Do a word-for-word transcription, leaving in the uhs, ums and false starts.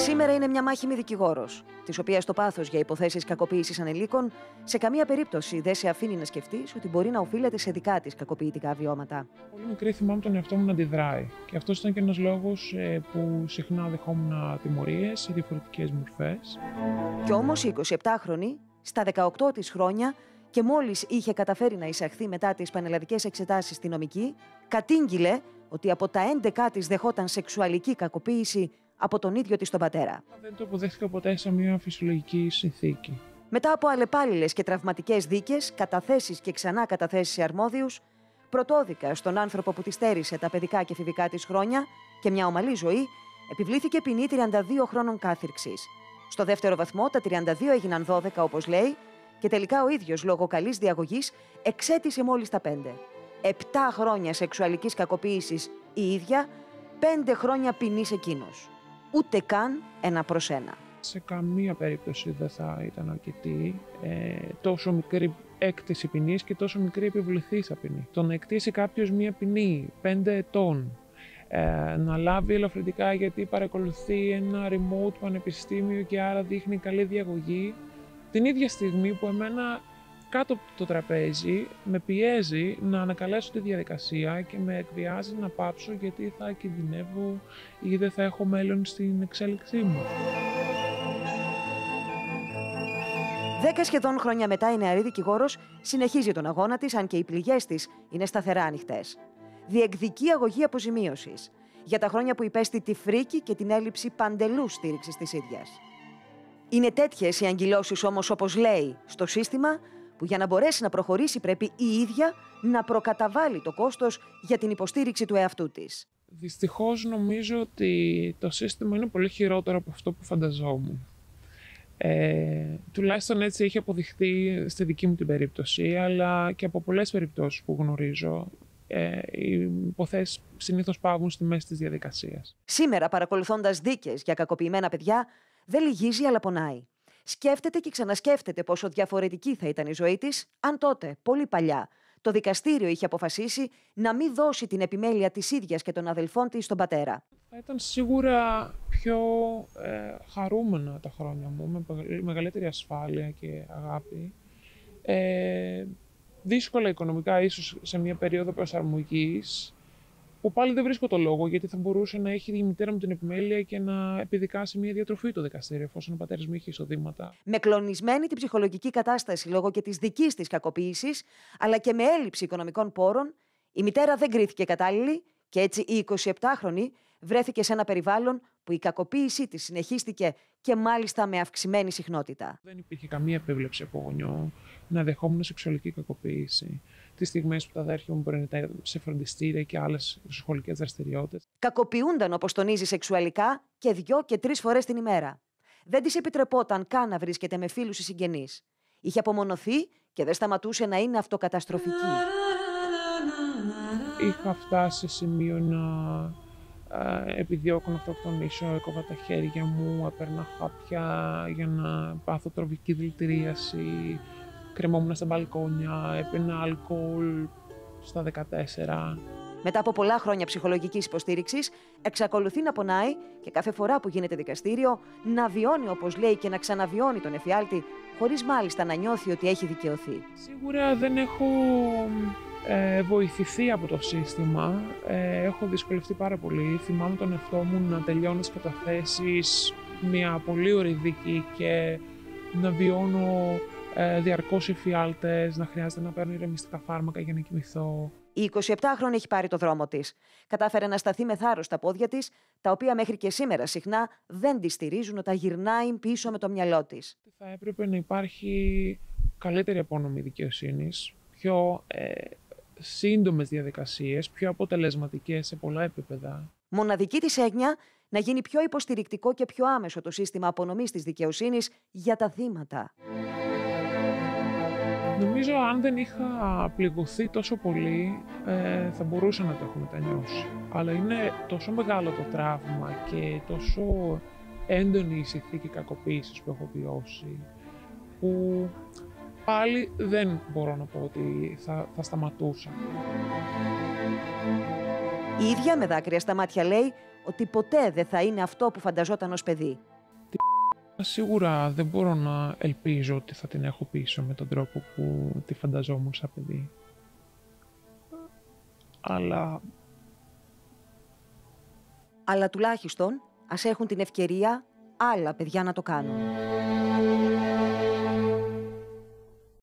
Σήμερα είναι μια μάχημη δικηγόρος, της οποίας το πάθος για υποθέσεις κακοποίησης ανηλίκων σε καμία περίπτωση δεν σε αφήνει να σκεφτείς ότι μπορεί να οφείλεται σε δικά της κακοποιητικά βιώματα. Πολύ μικρή θυμάμαι τον εαυτό μου να αντιδράει. Και αυτός ήταν και ένας λόγος ε, που συχνά δεχόμουν τιμωρίες σε διαφορετικές μορφές. Κι όμως η εικοσιεπτάχρονη, στα δεκαοκτώ της χρόνια και μόλις είχε καταφέρει να εισαχθεί μετά τις πανελλαδικές εξετάσεις στη νομική, κατήγγειλε ότι από τα έντεκα της δεχόταν σεξουαλική κακοποίηση από τον ίδιο της τον πατέρα. Δεν το αποδέχτηκα ποτέ σε μια φυσιολογική συνθήκη. Μετά από αλλεπάλληλες και τραυματικές δίκες, καταθέσεις και ξανά καταθέσεις σε αρμόδιους, πρωτόδικα στον άνθρωπο που τη στέρισε τα παιδικά και εφηβικά της χρόνια και μια ομαλή ζωή, επιβλήθηκε ποινή τριάντα δύο χρόνων κάθυρξης. Στο δεύτερο βαθμό, τα τριάντα δύο έγιναν δώδεκα, όπως λέει, και τελικά ο ίδιος λόγω καλής διαγωγής εξέτησε μόλις τα πέντε. Επτά χρόνια σεξουαλικής κακοποίησης η ίδια, πέντε χρόνια ποινής εκείνος. Ούτε καν ένα προς ένα. Σε καμία περίπτωση δεν θα ήταν αρκετή ε, τόσο μικρή έκτηση ποινής και τόσο μικρή επιβληθήσα ποινή. Το να εκτίσει κάποιος μία ποινή πέντε ετών, ε, να λάβει ελαφρυντικά γιατί παρακολουθεί ένα remote πανεπιστήμιο και άρα δείχνει καλή διαγωγή, την ίδια στιγμή που εμένα κάτω από το τραπέζι με πιέζει να ανακαλέσω τη διαδικασία και με εκβιάζει να πάψω γιατί θα κινδυνεύω ή δεν θα έχω μέλλον στην εξέλιξή μου. Δέκα σχεδόν χρόνια μετά η νεαρή δικηγόρος συνεχίζει τον αγώνα της, αν και οι πληγές της είναι σταθερά ανοιχτές. Διεκδικεί αγωγή αποζημίωσης για τα χρόνια που υπέστη τη φρίκη και την έλλειψη παντελούς στήριξης της ίδιας. Είναι τέτοιες οι αγκυλώσεις όμως, όπως λέει, στο σύστημα, που για να μπορέσει να προχωρήσει πρέπει η ίδια να προκαταβάλει το κόστος για την υποστήριξη του εαυτού της. Δυστυχώς νομίζω ότι το σύστημα είναι πολύ χειρότερο από αυτό που φανταζόμουν. Ε, τουλάχιστον έτσι έχει αποδειχθεί στη δική μου την περίπτωση, αλλά και από πολλές περιπτώσεις που γνωρίζω. Ε, οι υποθέσεις συνήθως πάγουν στη μέση της διαδικασίας. Σήμερα, παρακολουθώντας δίκες για κακοποιημένα παιδιά, δεν λυγίζει αλλά πονάει. Σκέφτεται και ξανασκέφτεται πόσο διαφορετική θα ήταν η ζωή της, αν τότε, πολύ παλιά, το δικαστήριο είχε αποφασίσει να μην δώσει την επιμέλεια της ίδιας και των αδελφών της στον πατέρα. Θα ήταν σίγουρα πιο ε, χαρούμενα τα χρόνια μου, με μεγαλύτερη ασφάλεια και αγάπη. Ε, δύσκολα οικονομικά, ίσως σε μια περίοδο προσαρμογής, που πάλι δεν βρίσκω το λόγο, γιατί θα μπορούσε να έχει η μητέρα μου την επιμέλεια και να επιδικάσει μια διατροφή το δικαστήριο, εφόσον ο πατέρας μου είχε εισοδήματα. Με κλονισμένη την ψυχολογική κατάσταση λόγω και της δικής της κακοποίησης, αλλά και με έλλειψη οικονομικών πόρων, η μητέρα δεν κρίθηκε κατάλληλη και έτσι η εικοσιεπτάχρονη βρέθηκε σε ένα περιβάλλον που η κακοποίησή της συνεχίστηκε και μάλιστα με αυξημένη συχνότητα. Δεν υπήρχε καμία επίβλεψη από γονιό να δεχόμουν σεξουαλική κακοποίηση. Τις στιγμές που τα αδέρφια μου μπορεί να ήταν σε φροντιστήρια και άλλες σχολικές δραστηριότητες. Κακοποιούνταν, όπως τονίζει, σεξουαλικά και δυο και τρεις φορές την ημέρα. Δεν της επιτρεπόταν καν να βρίσκεται με φίλους ή συγγενείς. Είχε απομονωθεί και δεν σταματούσε να είναι αυτοκαταστροφική. Είχα φτάσει σε σημείο να επιδιώκω να αυτοκτονήσω, έκοβα τα χέρια μου, έπαιρνα χάπια για να πάθω τροφική δηλητηρίαση, κρεμόμουν στα μπαλκόνια, έπαιρνα αλκοόλ στα δεκατέσσερα. Μετά από πολλά χρόνια ψυχολογικής υποστήριξης, εξακολουθεί να πονάει και κάθε φορά που γίνεται δικαστήριο να βιώνει, όπως λέει, και να ξαναβιώνει τον εφιάλτη, χωρίς μάλιστα να νιώθει ότι έχει δικαιωθεί. Σίγουρα δεν έχω ε, βοηθηθεί από το σύστημα. Ε, έχω δυσκολευτεί πάρα πολύ. Θυμάμαι τον εαυτό μου να τελειώνω τις καταθέσεις, μια πολύ ωραία δίκη και να βιώνω ε, διαρκώς εφιάλτες, να χρειάζεται να παίρνω ηρεμιστικά φάρμακα για να κοιμηθώ. Η εικοσιεπτάχρονη έχει πάρει το δρόμο της. Κατάφερε να σταθεί με θάρρος στα πόδια της, τα οποία μέχρι και σήμερα συχνά δεν τη στηρίζουν όταν γυρνάει πίσω με το μυαλό της. Θα έπρεπε να υπάρχει καλύτερη απονομή δικαιοσύνης, πιο ε, σύντομες διαδικασίες, πιο αποτελεσματικές σε πολλά επίπεδα. Μοναδική της έγνοια να γίνει πιο υποστηρικτικό και πιο άμεσο το σύστημα απονομής της δικαιοσύνης για τα θύματα. Νομίζω αν δεν είχα πληγωθεί τόσο πολύ, ε, θα μπορούσα να το έχω μετανιώσει. Αλλά είναι τόσο μεγάλο το τραύμα και τόσο έντονη η συνθήκη κακοποίησης που έχω βιώσει, που πάλι δεν μπορώ να πω ότι θα, θα σταματούσα. Η ίδια με δάκρυα στα μάτια λέει ότι ποτέ δεν θα είναι αυτό που φανταζόταν ως παιδί. Σίγουρα δεν μπορώ να ελπίζω ότι θα την έχω πίσω με τον τρόπο που τη φανταζόμουν σαν παιδί. Αλλά... Αλλά τουλάχιστον ας έχουν την ευκαιρία άλλα παιδιά να το κάνουν.